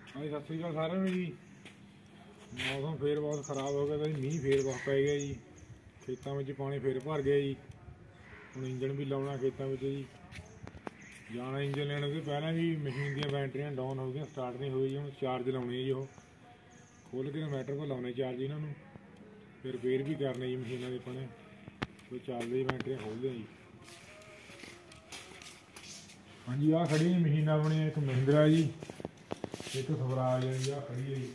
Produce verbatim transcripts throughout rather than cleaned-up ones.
ਹਾਂਜੀ ਸਤਿ ਸ਼੍ਰੀ ਅਕਾਲ ਸਾਰਿਆਂ ਨੂੰ ਜੀ। मौसम फिर बहुत खराब हो गया जी, मीह फिर बहुत पै गया जी। खेतों में पानी फिर भर गया जी। हम इंजन भी लाना खेतों में जी, जाना इंजन लेने से पहले जी मशीन दी बैटरियां डाउन हो गई, स्टार्ट नहीं हुई। हम चार्ज लाने जी, वो खोल के इन्वर्टर को लाने चार्ज इन्होंने, फिर रिपेयर भी करने जी मशीनों के अपने कोई चलते ही बैटरियां खोलते जी। हाँ जी आ खड़ी मशीन अपनी, एक महिंद्रा जी, एक स्वराज है जी। आ खड़ी है जी,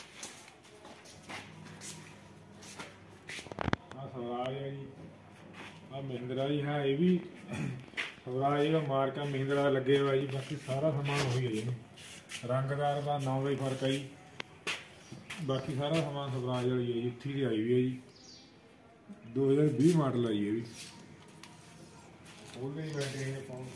स्वराज है जी। आ महिंद्रा जी है, ये भी स्वराज का मार्क है, महिंद्रा लगे हुआ जी। बाकी सारा समान वही है जी, रंगदार का नाम का ही फर्क है जी। बाकी सारा समान स्वराज वाली है जी, उत्थी से आई हुई है जी। दो हज़ार भी मॉडल आई है भी। खोलने ही बैठे हैं फोन।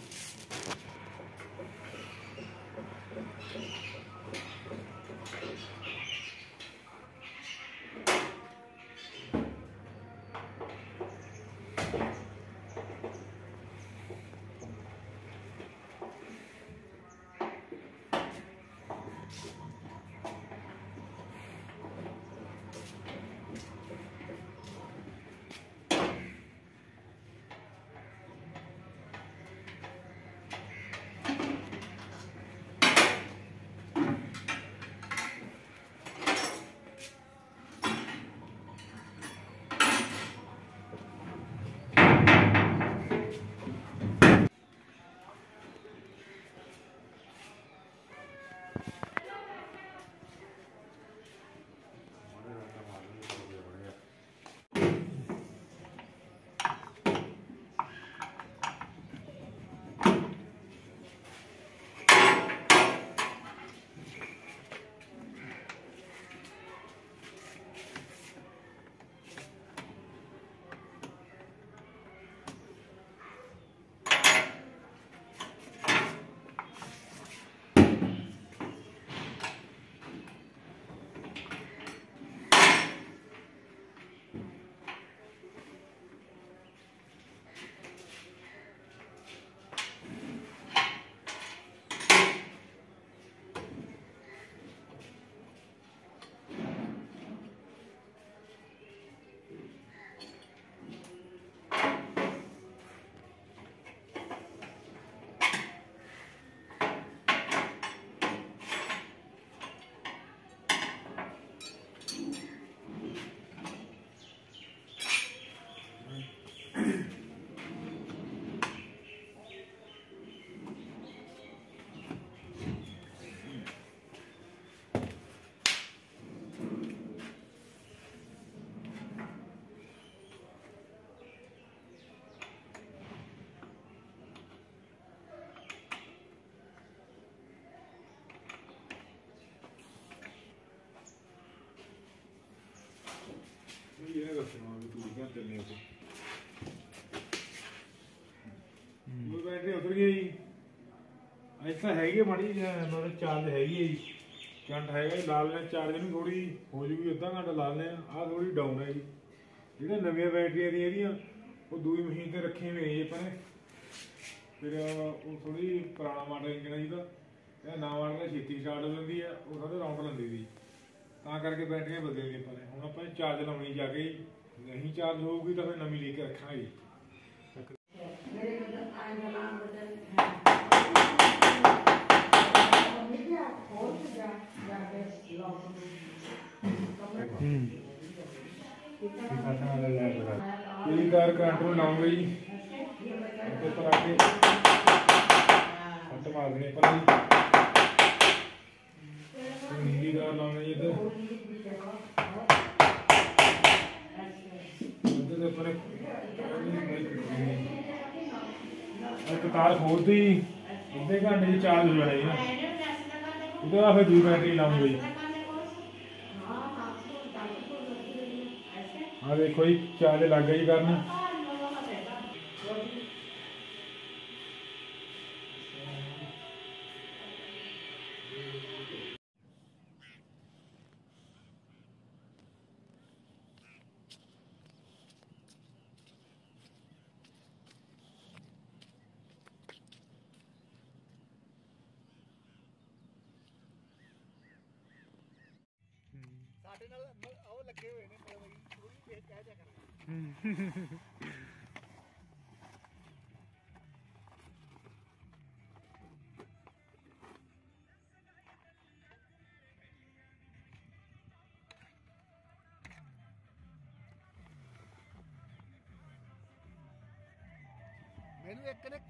ये दसना भी पूरी घर चलने को वो बैटरी उतर गई जी। ऐसा हैगी माड़ी मतलब चार्ज हैगी है जी, करंट हैगा जी। ला लें चार्ज नहीं, थोड़ी हो जूगी अद्धा घंटा ला लें। आ थोड़ी डाउन है जी। जो नवी बैटरिया दी वो दूई मशीन से रखी हुई है अपने, फिर वो थोड़ी पुराना मॉडल इंजन है जी, नवा मॉडल छेती स्टार्ट हो जाती है, वो थोड़े राउंड लेंदी थी, ਤਾਂ ਕਰਕੇ बैटरियां बदल दी अपने। ਹੁਣ ਆਪਾਂ चार्ज लानी जाके, नहीं चार्ज होगी तो फिर नवी लेके रखा जी। कार कंट्रोल लाऊंगा जी, ऊपर आके हट मार देने पर नीली कार लाऊंगा जी। इधर एक तार खोलती अद्धे घंटे चार्ज हो जाना जी। उसके बाद फिर दूई बैटरी लाऊंगा जी। हाँ देखो जी चार्ज लग गया जी करना। ਸਾਡੇ ਨਾਲ ਉਹ ਲੱਗੇ ਹੋਏ ਨੇ ਮਤਲਬ ਉਹ ਵੀ ਵੇਖ ਕਹਿ ਜਾ ਕਰਾਂਗੇ ਮੈਨੂੰ ਇੱਕ ਨੇ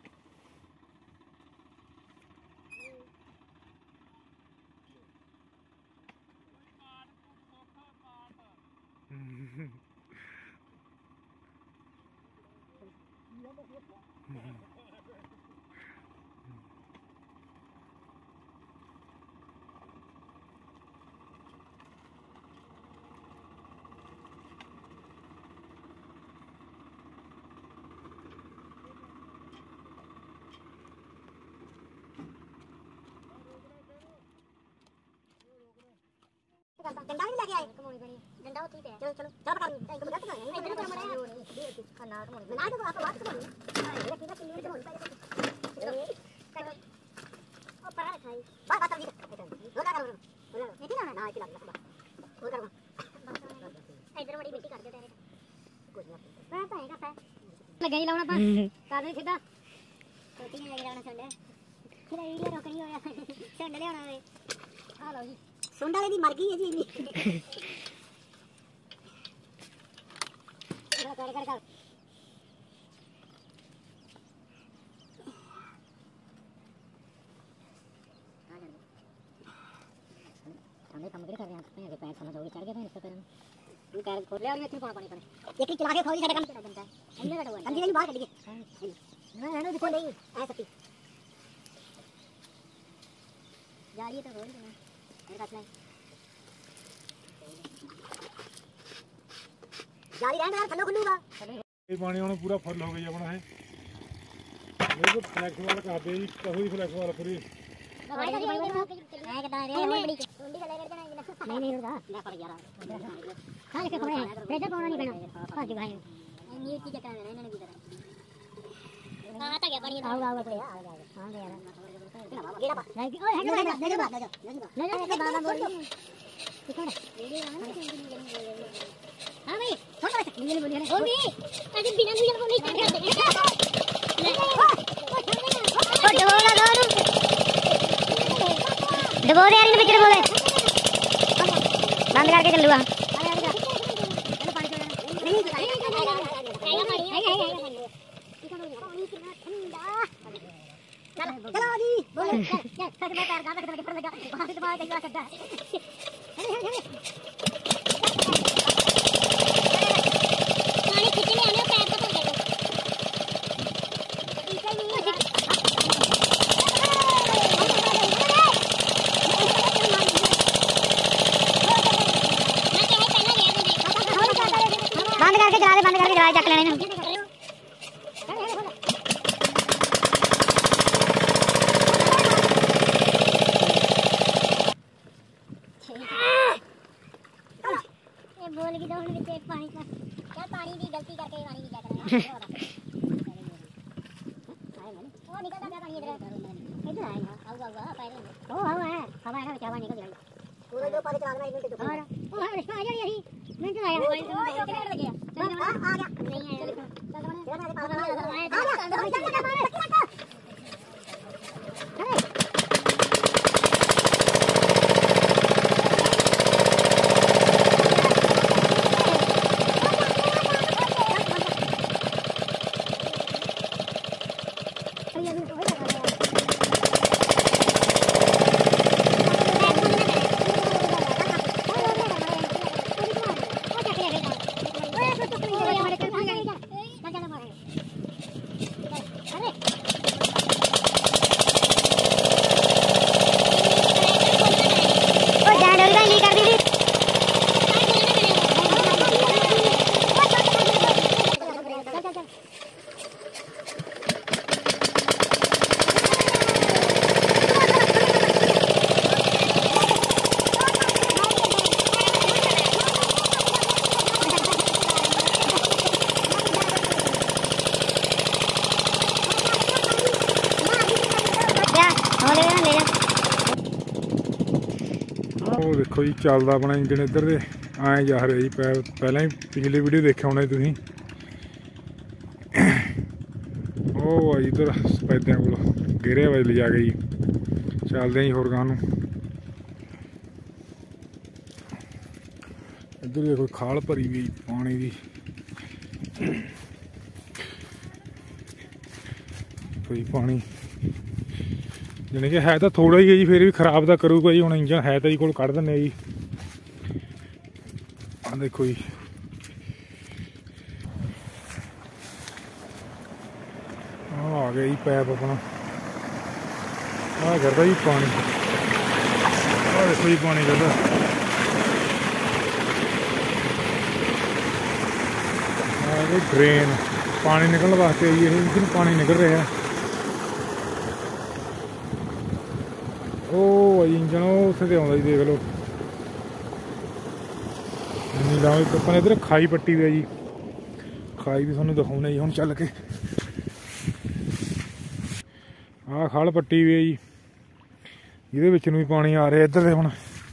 डंडा भी लेके आए डंडा ठीक है चलो चलो चलो पकड़ एक गलत ना है इधर को मरा है खाना तो मैं ना तो आप बात करो ये कितना किलो तो चलो चलो ओ परा खाई बात बात कर रोका करो ये ना ना इतना वो करो इधर बड़ी बेटी कर दे तेरे कुछ ना मैं तो है का लगा ही लाउना पा कर दे सीधा छोटी नहीं लगी लाउना संडे फिर वीडियो रोकनी होया संडे ले आना आ लो जी सुंडा दी मर गई है जी इन्नी कर कर कर कर हमने काम कर रहे हैं अपने पैर समझ होगी चढ़ गए थे इससे पैर हम पैर खोल ले और ये पानी पानी करे एक चला के खोल साडा काम बनता है अंदर बैठो अंदर नहीं बाहर करिए हां है ना देखो नहीं ऐ सकती जालिए तो रोल देना मेरे पास नहीं जाली रहने यार फलो खुलूगा ये पानी ਹੁਣ ਪੂਰਾ ਫੁੱਲ ਹੋ ਗਿਆ ਆਪਣਾ ਹੈ ਇਹ ਕੋ ਫਲੈਕਸ ਵਾਲਾ ਕਰਦੇ ਜੀ ਕਹੋ ਜੀ ਫਲੈਕਸ ਵਾਲਾ ਪੂਰੀ मैं कहता रे और बड़ी टुंडी का ले लेना नहीं नहीं होगा ले पड़ यार हां लेके पड़े प्रेशर पाना नहीं बना हां जी भाई न्यू चीज का रहने नहीं इधर हां आता गया पानी आओ आओ तो आ गया हां गया गेड़ा बा नहीं ओए हेड ले ले ले ले ले ले बाबा बोल कितना हां भाई थोड़ा सा नील बोलिए ना ओ भी अरे बिना नील बोल नहीं करते ओ डोरा डोरा डबो दे यार इन पिक्चर बोले बंद करके चलूगा चलो पानी छोड़ नहीं आएगा पानी आएगा आएगा पानी कितना ठंडा चलो चलो जी बोले चल सच में पैर गाना करके पर लगा वहां से बाहर जाएगा चड्डा पानी खींचने आने पैर तो पड़ गए बंद करके चला दे बंद करके चला चक लेने ये बोल की दो मिनट एक पानी का क्या पानी की गलती करके पानी की क्या करें वो निकल गया पानी इधर इधर आएगा आओ आओ आओ पैर ओ आओ है हवा है ना चावा निकल गया पूरा जो पानी चला देना एक मिनट और ओ हां रिश्ता आ जा रही है मिनट आया ओ कितने लग गया चल आ गया नहीं है चल चल अरे ਉਹ ਦੇਖੋ ਜੀ ਚੱਲਦਾ ਆਪਣਾ ਇੰਜਣ ਇੱਧਰ ਦੇ ਐਂ ਜਾ ਰਿਹਾ ਜੀ। ਪੈ ਪਹਿਲਾਂ ਹੀ ਪਿਛਲੀ ਵੀਡੀਓ ਦੇਖਿਆ ਹੋਣਾ ਤੁਸੀਂ। ਉਹ ਆ ਜੀ ਇੱਧਰ ਸਪੈਦਿਆਂ ਕੋਲ ਗਿਰਿਆ ਵਾ ਲਿਜਾ ਕੇ ਜੀ। ਚੱਲਦੇ ਜੀ ਹੋਰ ਗਾਂ ਨੂੰ। ਇੱਧਰ ਦੇਖੋ ਖਾਲ ਭਰੀ ਵੀ ਪਾਣੀ ਦੀ। ਕੋਈ ਪਾਣੀ ਜਾਣੀ ਕਿ ਹੈ ਤਾਂ ਥੋੜਾ ਹੀ ਹੈ ਜੀ, ਫਿਰ ਵੀ ਖਰਾਬ ਤਾਂ ਕਰੂਗਾ ਜੀ। ਹੁਣ ਇੰਜਨ ਹੈ ਤਾਂ ਜੀ ਕੋਲ ਕੱਢ ਦਿੰਦੇ ਜੀ। ਆਹ ਦੇਖੋ ਜੀ ਆਹ ਆ ਗਿਆ ਜੀ ਪੈਪ ਆਪਣਾ। ਆਹ ਕਰਦਾ ਜੀ ਪਾਣੀ। ਆਹ ਦੇਖੋ ਜੀ ਪਾਣੀ ਕਰਦਾ। ਆਹ ਇਹ ਡਰੇਨ ਪਾਣੀ ਨਿਕਲਣ ਵਾਸਤੇ ਜੀ। ਇਹ ਇੱਧਰ ਪਾਣੀ ਨਿਕਲ ਰਿਹਾ। ਉਹ ਇੰਜਨ ਉਹ ਉੱਥੇ ਤੇ ਆਉਂਦਾ ਜੀ, ਦੇਖ ਲਓ। ਨੀਲਾ ਆਪਾਂ ਨੇ ਇੱਧਰ ਖਾਈ ਪੱਟੀ ਹੋਈ ਜੀ। ਖਾਈ ਵੀ ਤੁਹਾਨੂੰ ਦਿਖਾਉਣੇ ਜੀ ਹੁਣ ਚੱਲ ਕੇ। ਆਹ ਖਾਲ ਪੱਟੀ ਵੀ ਹੈ ਜੀ, ਇਹਦੇ ਵਿੱਚ ਨੂੰ ਵੀ ਪਾਣੀ ਆ ਰਿਹਾ ਇੱਧਰ ਦੇ। ਹੁਣ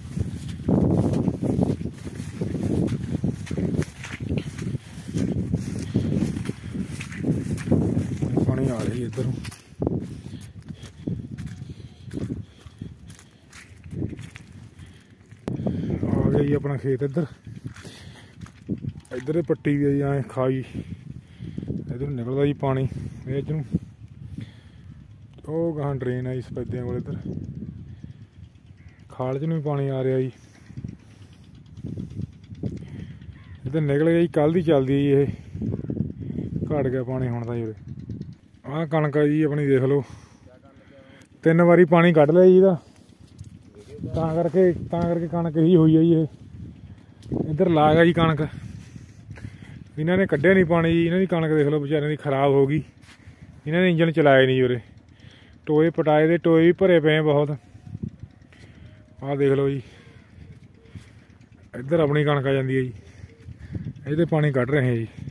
ਪਾਣੀ ਆ ਰਿਹਾ ਇੱਧਰ ਨੂੰ। ਆ ਗਿਆ ਜੀ ਆਪਣਾ ਖੇਤ ਇੱਧਰ। ਇੱਧਰ ਪੱਟੀ ਵੀ ਹੈ ਜੀ ਐਂ ਖਾਈ। ਇੱਧਰ ਨਿਕਲਦਾ ਜੀ ਪਾਣੀ ਇਹ 'ਚ ਨੂੰ। ਉਹ ਗਾਹਾਂ ਡਰੇਨ ਆ ਜੀ ਸਪੈਦਿਆਂ ਕੋਲ। ਇੱਧਰ ਖਾਲ 'ਚ ਨੂੰ ਵੀ ਪਾਣੀ ਆ ਰਿਹਾ ਜੀ। ਇੱਧਰ ਨਿਕਲ ਗਿਆ ਜੀ, ਕੱਲ੍ਹ ਦੀ ਚੱਲਦੀ ਜੀ। ਇਹ ਘੱਟ ਗਿਆ ਪਾਣੀ ਹੁਣ ਤਾਂ ਜੀ। ਆਹ ਕਣਕ ਆ ਜੀ ਆਪਣੀ, ਦੇਖ ਲਓ। ਤਿੰਨ ਵਾਰੀ ਪਾਣੀ ਕੱਢ ਲਿਆ ਜੀ ਇਹਦਾ। ਤਾਂ ਕਰਕੇ ਤਾਂ ਕਰਕੇ ਕਣਕ ਹੀ ਹੋਈ ਆ ਜੀ। ਇਹ ਇੱਧਰ ਲਾ ਗਿਆ ਜੀ ਕਣਕ। ਇਹਨਾਂ ਨੇ ਕੱਢਿਆ ਨਹੀਂ ਪਾਣੀ ਜੀ। ਇਹਨਾਂ ਦੀ ਕਣਕ ਦੇਖ ਲਓ ਵਿਚਾਰਿਆਂ ਦੀ ਖਰਾਬ ਹੋ ਗਈ। ਇਹਨਾਂ ਨੇ ਇੰਜਣ ਚਲਾਏ ਨਹੀਂ ਉਰੇ। ਟੋਏ ਪਟਾਏ ਦੇ ਟੋਏ ਵੀ ਭਰੇ ਪਏ ਬਹੁਤ। ਆਹ ਦੇਖ ਲਓ ਜੀ ਇੱਧਰ ਆਪਣੀ ਕਣਕ ਆ ਜਾਂਦੀ ਹੈ ਜੀ। ਇਹਦੇ ਪਾਣੀ ਕੱਢ ਰਹੇ ਜੀ।